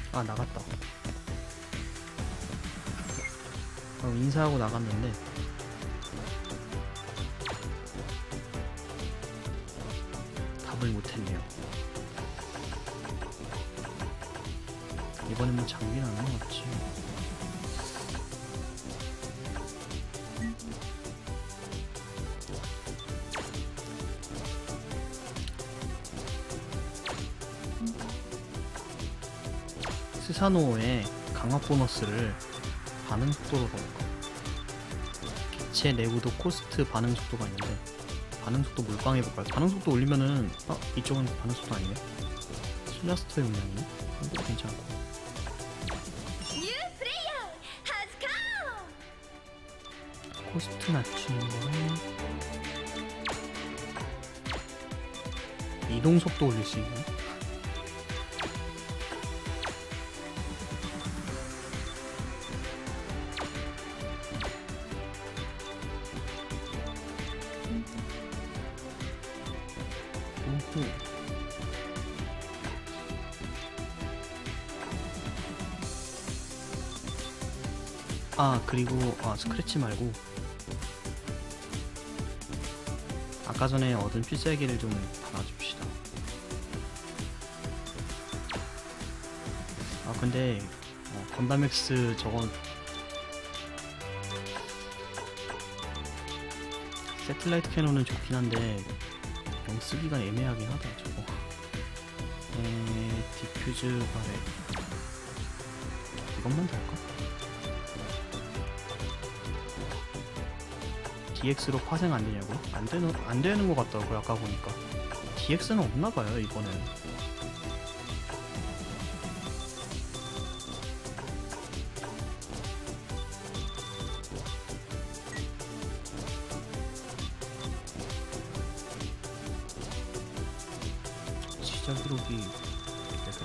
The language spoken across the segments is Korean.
아, 나갔다. 인사하고 나갔는데 답을 못했네요. 이번엔 뭐 장비는 안 나왔지. 스사노의 강화 보너스를 반응 속도로 넣을까? 기체 내구도 코스트 반응 속도가 있는데 반응 속도 몰빵해볼까요? 반응 속도 올리면은 이쪽은 반응 속도 아니네? 슬라스터 용량이네? 이것도 괜찮고. 코스트 낮추는 거는 이동 속도 올릴 수 있네? 오호. 그리고 스크래치 말고 아까 전에 얻은 필살기를 좀 달아줍시다. 근데 건담엑스 저건 세틀라이트 캐논은 좋긴 한데 영 쓰기가 애매하긴 하다 저거. 디퓨즈 바레 이것만 달까? DX로 파생 안 되냐고? 안 되는 것 같더라고요. 아까 보니까 DX는 없나 봐요 이번엔. 시작 기록이 레벨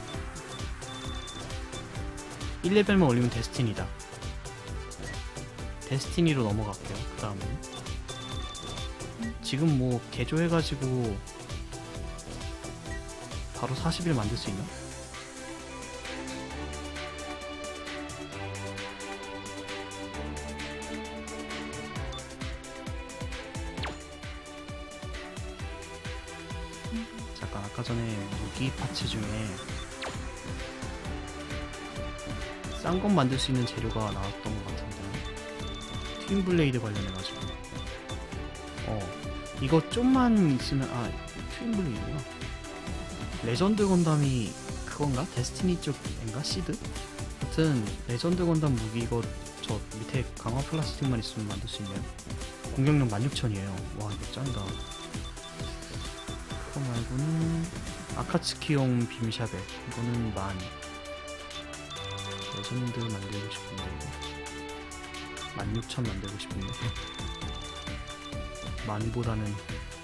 1이네. 1레벨만 올리면 데스티니다. 데스티니로 넘어갈게요. 그 다음에 지금 뭐 개조해가지고 바로 40일 만들 수 있나? 잠깐 아까 전에 무기 파츠 중에 싼 건 만들 수 있는 재료가 나왔던 것 같은데 트윈블레이드 관련해가지고 이거 좀만 있으면 트윈블레이드구나. 레전드 건담이 그건가? 데스티니 쪽인가? 시드? 하여튼 레전드 건담 무기 이거 저 밑에 강화 플라스틱만 있으면 만들 수 있네요. 공격력 16,000이에요 와 이거 짱이다. 그거 말고는 아카츠키용 빔샤벨 이거는 10,000. 레전드 만들고 싶은데 이거 16,000 만들고 싶은데 10,000보다는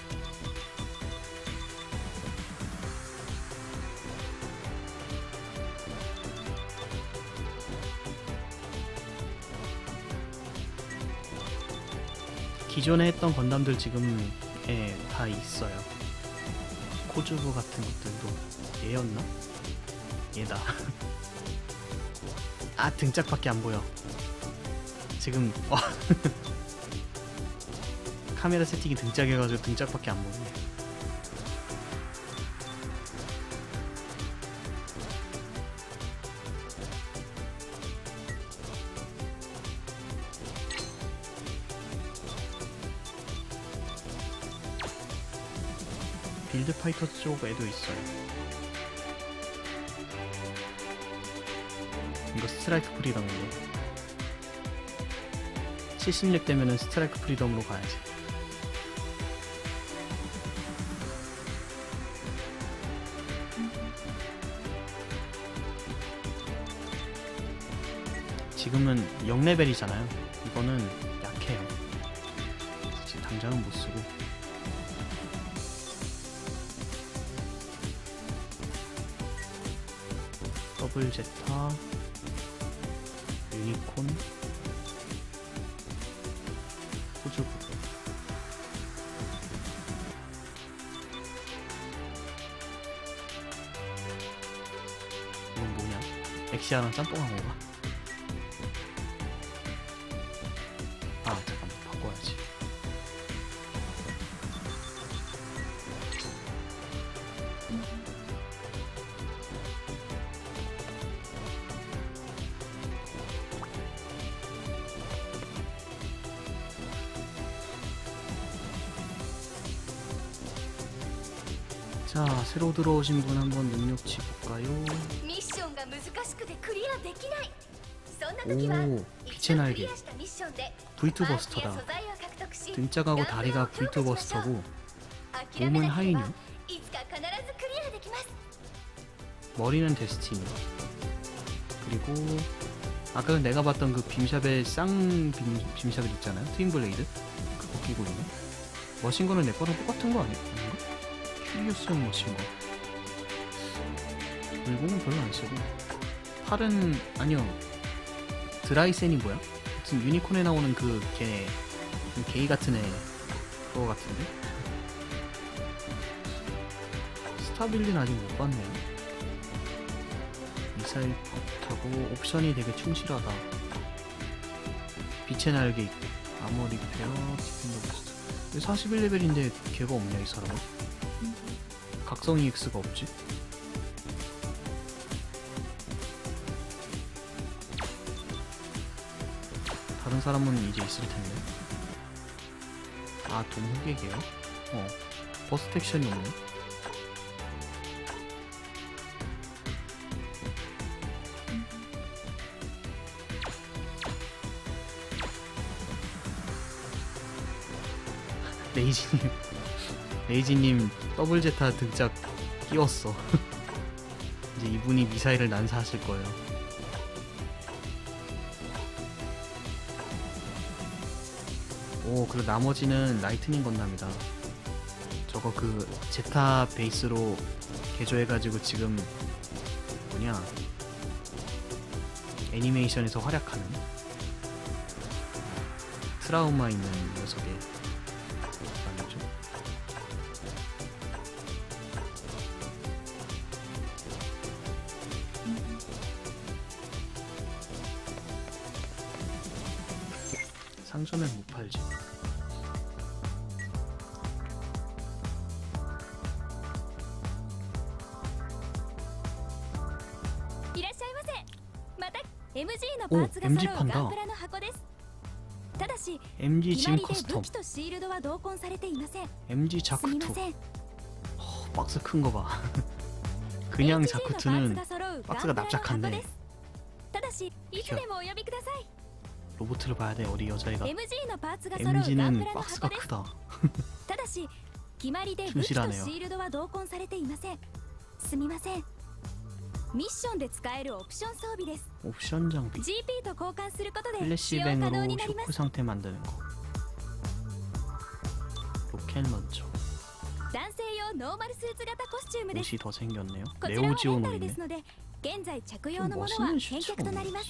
기존에 했던 건담들 지금 다 있어요. 코즈부 같은 것들도 얘였나? 얘다. 등짝밖에 안 보여. 지금 카메라 세팅이 등짝이어가지고 등짝밖에 안 보이네. 빌드 파이터 쪽에도 있어요. 이거 스트라이크 프리덤인데 70렙 되면은 스트라이크 프리덤으로 가야지. 지금은 0레벨이잖아요. 이거는 약해요. 지금 당장은 못쓰고 더블 제타 유니콘 호주부 이건 뭐냐? 엑시아랑 짬뽕하고 가. 아 잠깐만 바꿔야지. 자, 새로 들어오신 분 한번 능력치 볼까요? ミッションが難しくてクリアできない。そんな時は 오, 一 빛의 度クリ 날개. アしたミッションで V2 パーツや 버스터다. 素材を獲得し 등짝하고 다리가 V2 버스터고 諦め 몸은 なければ 하이뉴, いつか必ずクリアできます。 머리는 데스티니. 그리고 아까 내가 봤던 그 빔샵의 빔샵을 있잖아요. 트윈블레이드. 그거 끼고 있네. 머신건은 내 거랑 똑같은 거 아닌가? 큐리어스형 머신건. 물공은 별로 안 쓰고. 팔은 아니요. 드라이센이 뭐야? 무슨 유니콘에 나오는 그 걔 게이 같은 애 그거 같은데? 스타빌린 아직 못 봤네. 미사일 타고 옵션이 되게 충실하다. 빛의 날개 있고 아머 리페어 디펜더 부스트. 41레벨인데 걔가 없냐 이 사람은? 각성 EX가 없지? 다른 사람은 이제 있을 텐데. 아 동흑에게요? 버스트 액션이 없네. 레이지님 더블 제타 등짝 끼웠어. 이제 이분이 미사일을 난사하실 거예요. 오, 그리고 나머지는 라이트닝 건담이다. 저거 그 제타 베이스로 개조해가지고 지금 뭐냐 애니메이션에서 활약하는 트라우마 있는 녀석의 말이죠. 상점엔 못 팔지. 오, MG 판다. MG 짐 커스텀. MG 자쿠투. 박스 큰 거 봐. 그냥 자쿠투는 박스가 납작한데. 로보트를 봐야 돼. 어디 여자애가. MG는 박스가 크다. 충실하네요. ミッションで使えるオプション装備です。 옵션 장비. GP と交換することで使用可 플래시뱅으로 能になりま 쇼크 す。 상태 만드는 거. 로켓 런처. 男性用ノーマルスーツ型コスチュームです。 옷이 더 생겼네요. こちらはレン 네오지오노 タルで 있네. すので、現在着用のものは 멋있는 返 슈트 却となります。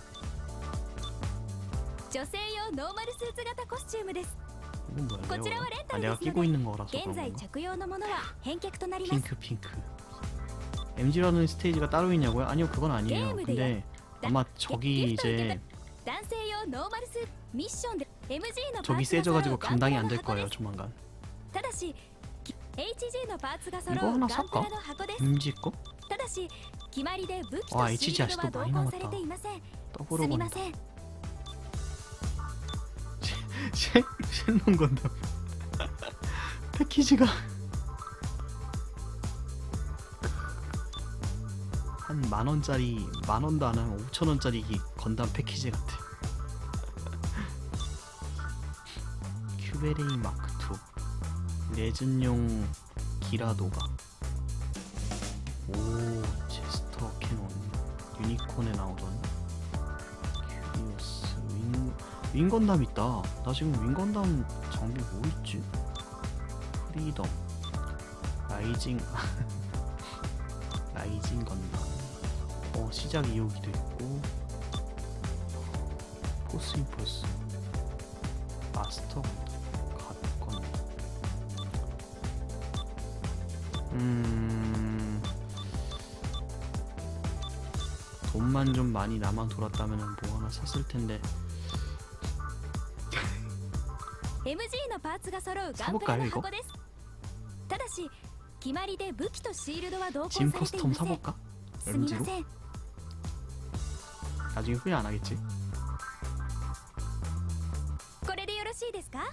없네. 女性用ノーマルスーツ型コスチュームです。 이건 뭐야? こちらはレン 아 タル 내가 ですの 끼고 で、 있는 거라서 現 그런 在 건가? 着用のものは返却となります。 핑크. MG라는 스테이지가 따로 있냐고요? 아니요, 그건 아니에요. 근데 아마 저기 이제 男性用ノーマルスーツミッションで MG のパーツ 저기 が揃 세져가지고 うガンプ 감당이 ラ 안 の 될 箱で 거예요, す。 조만간. ただし HG のパーツが揃 이거 う 하나 ガンプラ 살까? の箱です。 MG 거? ただし決まりで武器と 와 シ HG ールドは 아직도 同 많이 梱され 남았다. ていません。 더블 すみ 오건 ません。 쉔롱 건담. 패키지가 한 만원짜리, 만원도 안 하면 5천원짜리 건담 패키지 같아. 큐베레이 마크2 레전용 기라도가. 오, 제스터 캐논 유니콘에 나오던 큐리어스 윙건담 있다. 나 지금 윙건담 장비 뭐 있지? 프리덤 라이징 라이징 건담. 시작 2호기도 있고 포스 임펄스 마스터 갓건. 돈만 좀 많이 나만 돌았다면 뭐 하나 샀을 텐데. MG のパーツが揃うガンプラ 사볼까요 の 이거? 箱です。ただし決まりで武器とシールドは同梱 짐 されてい 커스텀 ません。 사볼까? すみま MG로? せん。 나중에 후회 안 하겠지? これでよろしいですか？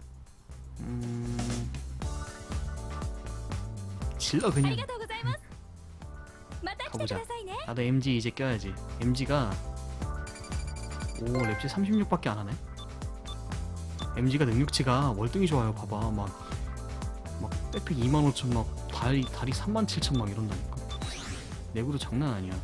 질러 あ 그냥. りがとうございます。また来てく 가보자. ださいね。 나도 MG 이제 껴야지. MG가 오 랩치 36밖에 안 하네. MG가 능력치가 월등히 좋아요. 봐봐 막 백팩 25,000 막 다리 37,000 막 이런다니까. 내구도 장난 아니야.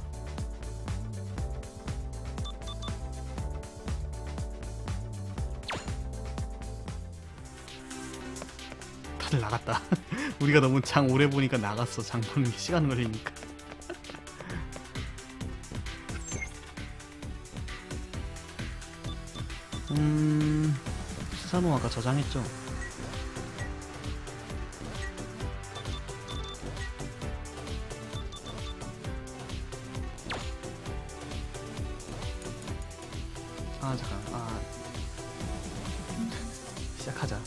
다들 나갔다. 우리가 너무 장 오래 보니까 나갔어. 장 보는 게 시간 걸리니까. 스사노 아까 저장했죠? 아 잠깐 시작하자.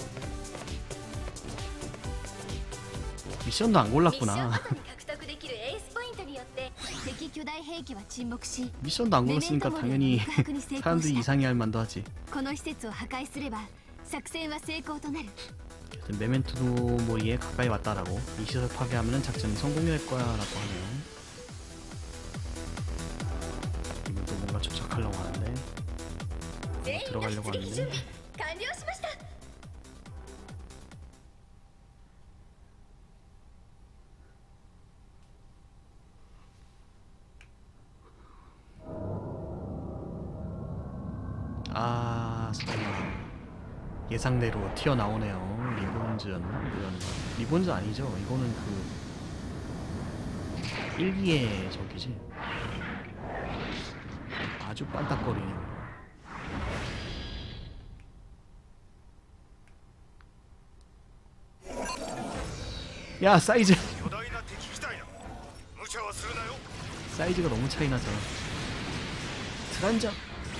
미션도 안 ミッション 골랐구나. ごとに獲得できるエースポイントによって敵巨大兵器は沈黙し 미션도 안 골랐으니까 당연히 告白に成功 사람들이 した 이상해할 만도 하지. この施設を破壊すれば作戦は成功となる 메멘토 모리에 가까이 왔다라고. 이 시설 파괴하면 작전이 성공이 될 거야 라고 하네요. 이건 또 뭔가 조작하려고 하는데 全員の 들어가려고 出撃準 하는데 備完了しました 아 예상대로 튀어나오네요. 리본전 리본전 아니죠? 이거는 그 1기의 저기지. 아주 빤딱거리네요. 야 사이즈 巨大な敵機体だ。無茶はするなよ。 사이즈가 너무 차이 나잖아. 트란전.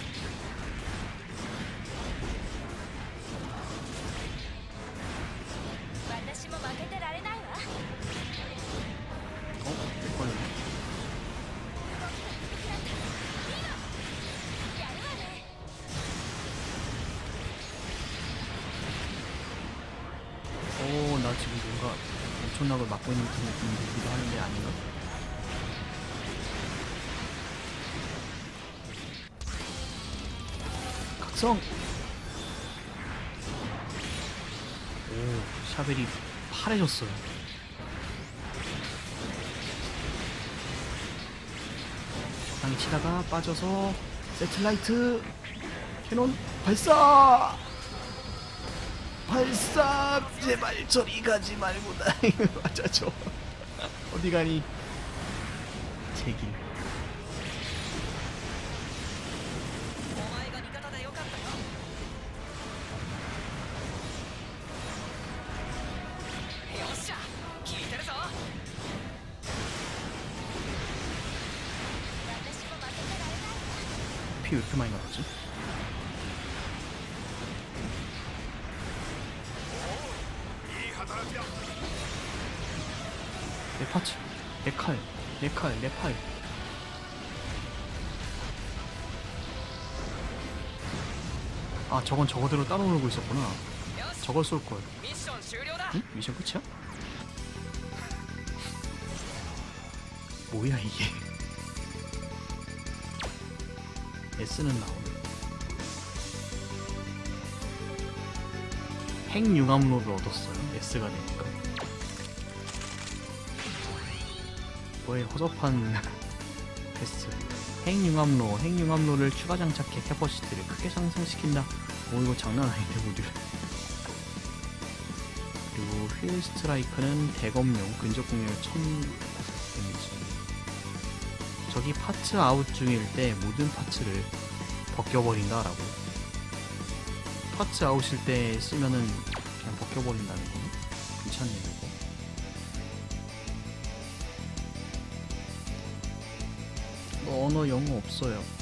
걸렸네. 오, 나 지금 뭔가 엄청나게 맞고 있는 듯한 느낌이 들기도 하는데 아닌가? 각성! 오, 샤벨이 파래졌어요. 적당히 치다가 빠져서 세틀라이트 캐논 발사! 발사! 제발 저리 가지 말고 나 맞아줘. 어디 가니? 제길. 피 왜 이렇게 많이 나왔지? 내 파츠, 내 칼, 내 칼, 내 팔. 아, 저건 저거대로 따로 놀고 있었구나. 저걸 쏠걸. 응? 미션 끝이야? 뭐야 이게? S는 나오네. 핵융합로를 얻었어요. S가 되니까. 뭐에 허접한 패스. 핵융합로를 추가 장착해 캐퍼시티를 크게 상승시킨다. 오 이거 장난 아닌데 모듈. 그리고 휠 스트라이크는 대검용 근접 공격을 1000 데미지. 저기 파츠 아웃 중일 때 모든 파츠를 벗겨버린다라고. 파츠 아웃일 때 쓰면은 그냥 벗겨버린다는 거. 괜찮네요 이거. 언어 영어 없어요.